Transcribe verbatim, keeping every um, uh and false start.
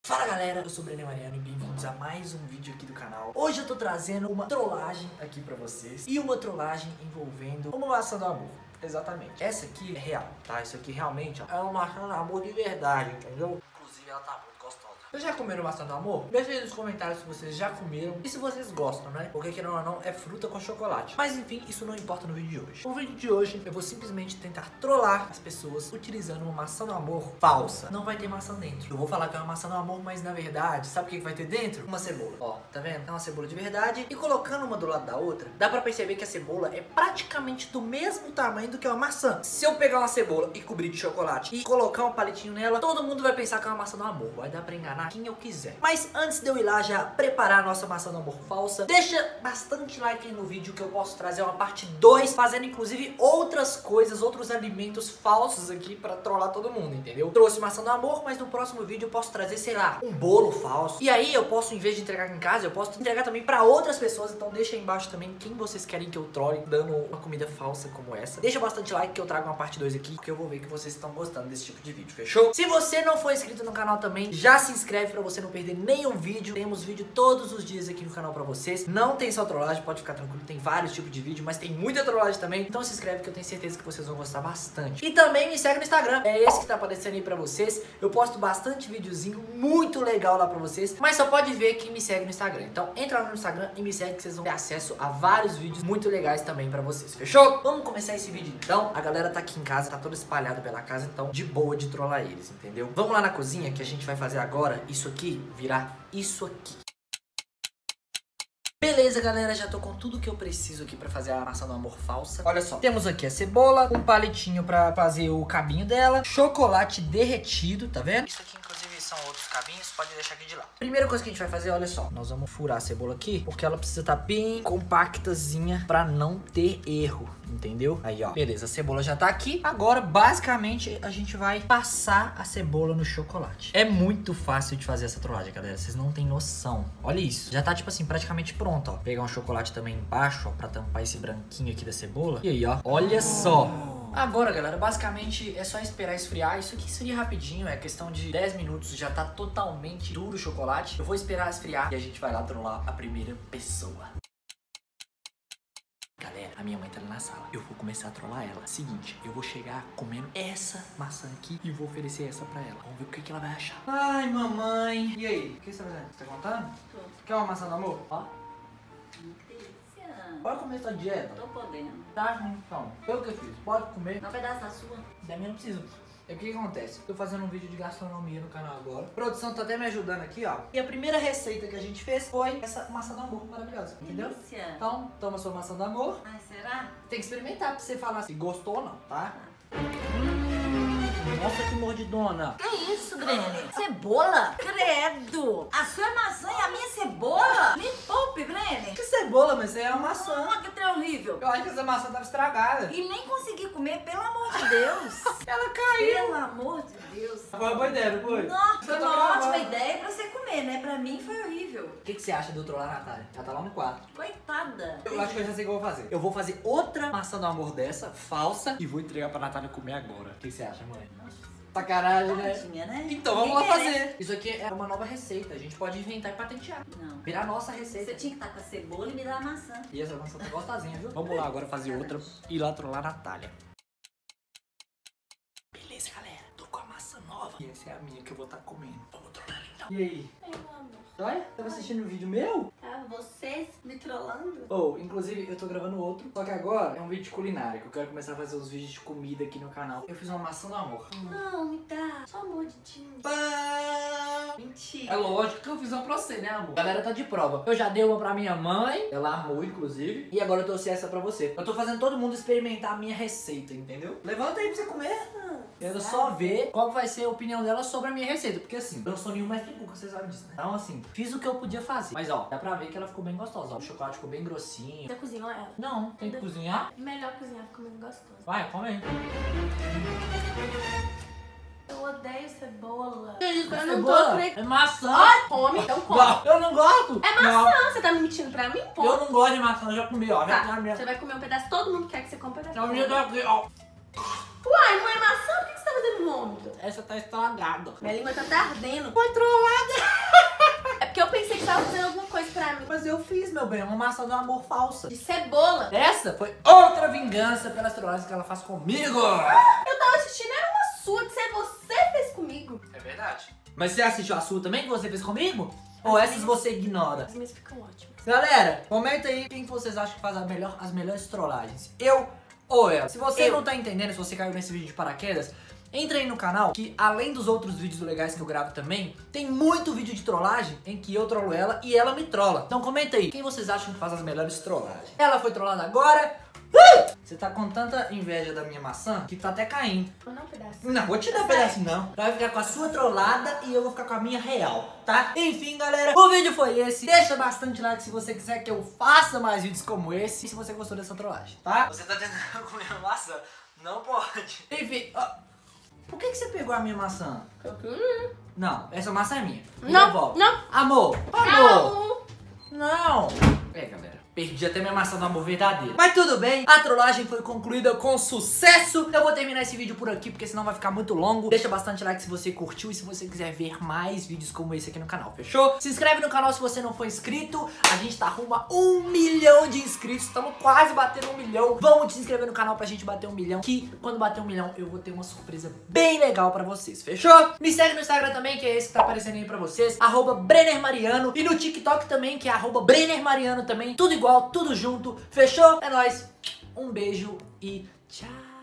Fala galera, eu sou o Breno Mariano e bem-vindos a mais um vídeo aqui do canal. Hoje eu tô trazendo uma trollagem aqui pra vocês. E uma trollagem envolvendo uma maçã do amor. Exatamente. Essa aqui é real, tá? Isso aqui realmente ó, é uma maçã do amor de verdade, entendeu? Inclusive ela tá muito gostosa. Vocês já comeram maçã do amor? Deixa aí nos comentários se vocês já comeram e se vocês gostam, né? Porque querendo ou não, é fruta com chocolate. Mas enfim, isso não importa no vídeo de hoje. No vídeo de hoje, eu vou simplesmente tentar trollar as pessoas utilizando uma maçã do amor falsa. Não vai ter maçã dentro. Eu vou falar que é uma maçã do amor, mas na verdade, sabe o que vai ter dentro? Uma cebola. Ó, tá vendo? É uma cebola de verdade. E colocando uma do lado da outra, dá pra perceber que a cebola é praticamente do mesmo tamanho do que uma maçã. Se eu pegar uma cebola e cobrir de chocolate e colocar um palitinho nela, todo mundo vai pensar que é uma maçã do amor. Vai dar pra enganar quem eu quiser. Mas antes de eu ir lá já preparar a nossa maçã do amor falsa, deixa bastante like aí no vídeo que eu posso trazer uma parte dois, fazendo inclusive outras coisas, outros alimentos falsos aqui pra trollar todo mundo, entendeu? Trouxe maçã do amor, mas no próximo vídeo eu posso trazer, sei lá, um bolo falso. E aí eu posso, em vez de entregar em casa, eu posso entregar também pra outras pessoas. Então deixa aí embaixo também quem vocês querem que eu trole dando uma comida falsa como essa. Deixa bastante like que eu trago uma parte dois aqui, porque eu vou ver que vocês estão gostando desse tipo de vídeo, fechou? Se você não for inscrito no canal também, já se inscreve pra você não perder nenhum vídeo. Temos vídeo todos os dias aqui no canal pra vocês. Não tem só trollagem, pode ficar tranquilo, tem vários tipos de vídeo, mas tem muita trollagem também. Então se inscreve que eu tenho certeza que vocês vão gostar bastante. E também me segue no Instagram, é esse que tá aparecendo aí pra vocês. Eu posto bastante videozinho muito legal lá pra vocês, mas só pode ver quem me segue no Instagram. Então entra lá no Instagram e me segue que vocês vão ter acesso a vários vídeos muito legais também pra vocês, fechou? Vamos começar esse vídeo então. A galera tá aqui em casa, tá toda espalhada pela casa, então de boa de trollar eles, entendeu? Vamos lá na cozinha que a gente vai fazer agora isso aqui virar isso aqui. Beleza, galera, já tô com tudo que eu preciso aqui pra fazer a maçã do amor falsa. Olha só, temos aqui a cebola, um palitinho pra fazer o cabinho dela, chocolate derretido, tá vendo? Isso aqui, inclusive, são outros cabinhos, pode deixar aqui de lado. Primeira coisa que a gente vai fazer, olha só, nós vamos furar a cebola aqui, porque ela precisa estar bem compactazinha pra não ter erro, entendeu? Aí, ó, beleza, a cebola já tá aqui. Agora, basicamente, a gente vai passar a cebola no chocolate. É muito fácil de fazer essa trollagem, galera, vocês não têm noção. Olha isso, já tá, tipo assim, praticamente pronto, ó. Pegar um chocolate também embaixo, ó, pra tampar esse branquinho aqui da cebola. E aí, ó, olha só. Agora, galera, basicamente é só esperar esfriar. Isso aqui esfria rapidinho, é questão de dez minutos, já tá totalmente duro o chocolate. Eu vou esperar esfriar e a gente vai lá trollar a primeira pessoa. Galera, a minha mãe tá ali na sala. Eu vou começar a trollar ela. Seguinte, eu vou chegar comendo essa maçã aqui e vou oferecer essa pra ela. Vamos ver o que, que ela vai achar. Ai, mamãe. E aí, o que você tá fazendo? Você tá contando? Tô. Quer uma maçã do amor? Ó. Delícia. Pode comer essa dieta. Tô podendo. Tá, então. Eu que fiz. Pode comer. Dá um pedaço da sua. Da minha não precisa. É o que, que acontece? Tô fazendo um vídeo de gastronomia no canal agora. A produção tá até me ajudando aqui, ó. E a primeira receita que a gente fez foi essa maçã do amor maravilhosa, entendeu? Delícia. Então, toma sua maçã do amor. Ai, será? Tem que experimentar pra você falar se gostou ou não, tá? Hum, nossa, que mordidona. Que isso, Brene? Cebola? Credo. A sua é maçã e a minha é cebola? Me poupe, Brene. Que cebola, mas isso aí é uma maçã. Ah, que trem horrível. Eu acho que essa maçã tava estragada. E nem consegui comer, pelo amor de Deus. Ela caiu. Pelo amor de Deus. Foi uma boa ideia, não foi? Nossa, foi Eu tô uma gravando. ótima ideia pra você comer, né? Pra mim foi horrível. O que, que você acha do trollar a Natália? Ela tá lá no quarto. Coitada. Eu acho que eu já sei o que eu vou fazer. Eu vou fazer outra maçã do amor dessa, falsa, e vou entregar pra Natália comer agora. O que você acha, mãe? Sacanagem, né? Tadinha, né? Então vamos lá Ninguém fazer. Isso aqui é uma nova receita. A gente pode inventar e patentear. Não. Virar nossa receita. Você tinha que estar com a cebola e me dar a maçã. E essa maçã tá gostosinha, viu? Vamos lá agora fazer outra e lá trollar a Natália. Beleza, galera. Tô com a maçã nova. E essa é a minha que eu vou estar comendo. Vamos trollar então. E aí? Ai, meu amor. Olha, tava assistindo um vídeo meu? Tá, vocês me trollando? Oh, inclusive eu tô gravando outro, só que agora é um vídeo de culinária, que eu quero começar a fazer os vídeos de comida aqui no canal. Eu fiz uma maçã do amor. Não, me dá. Só um mordidinho. Pá! Mentira. É lógico que eu fiz uma pra você, né, amor? A galera tá de prova. Eu já dei uma pra minha mãe, ela amou, inclusive. E agora eu trouxe essa pra você. Eu tô fazendo todo mundo experimentar a minha receita, entendeu? Levanta aí pra você comer. Eu quero só ver qual vai ser a opinião dela sobre a minha receita. Porque assim, eu não sou nenhum mestre cuca, vocês sabem disso, né? Então assim, fiz o que eu podia fazer. Mas ó, dá pra ver que ela ficou bem gostosa. Ó, o chocolate ficou bem grossinho. Você cozinhou ela? Não, tem que cozinhar. Melhor cozinhar, ficou muito gostoso. Vai, come aí. Eu odeio cebola. Que isso, Eu é não tô cebola? acreditando. É maçã. Ai, come, então come. Não, eu não gosto. É maçã, você tá me mentindo pra mim? Pô. Eu não gosto de maçã, eu já comi, ó. Já Tá, tá minha... você vai comer um pedaço, todo mundo quer que você coma um pedaço. A minha tá aqui, ó. Uai, não é maçã? Por que você tá fazendo vômito? Essa tá estragada. Minha língua tá até ardendo. Foi trollada. meu bem, é uma maçã do amor falsa. De cebola. Essa foi outra vingança pelas trollagens que ela faz comigo. Eu tava assistindo, era uma sua que você fez comigo. É verdade. Mas você assistiu a sua também que você fez comigo? Ou essas você ignora? As minhas ficam ótimas. Galera, comenta aí quem vocês acham que faz a melhor, as melhores trollagens. Eu ou ela? Se você Eu. não tá entendendo, se você caiu nesse vídeo de paraquedas, entra aí no canal, que além dos outros vídeos legais que eu gravo também, tem muito vídeo de trollagem em que eu trollo ela e ela me trola. Então comenta aí, quem vocês acham que faz as melhores trollagens? Ela foi trollada agora. Uh! Você tá com tanta inveja da minha maçã que tá até caindo. Vou dar um pedaço. Não, vou te dar um pedaço não. Vai ficar com a sua trollada e eu vou ficar com a minha real, tá? Enfim, galera, o vídeo foi esse. Deixa bastante like se você quiser que eu faça mais vídeos como esse. E se você gostou dessa trollagem, tá? Você tá tentando comer a maçã. Não pode. Enfim, ó, por que, que você pegou a minha maçã? Não, essa maçã é minha. Me Não, devolve. não. Amor, amor. Não. Não. É, galera. Perdi até minha maçã do amor verdadeira. Mas tudo bem, a trollagem foi concluída com sucesso. Eu vou terminar esse vídeo por aqui, porque senão vai ficar muito longo. Deixa bastante like se você curtiu e se você quiser ver mais vídeos como esse aqui no canal, fechou? Se inscreve no canal se você não for inscrito. A gente tá rumo a um milhão de inscritos. Estamos quase batendo um milhão. Vamos se inscrever no canal pra gente bater um milhão, que quando bater um milhão eu vou ter uma surpresa bem legal pra vocês, fechou? Me segue no Instagram também, que é esse que tá aparecendo aí pra vocês, arroba Brenner Mariano. E no TikTok também, que é arroba Brenner Mariano também. Tudo igual, tudo junto, fechou? É nóis, um beijo e tchau!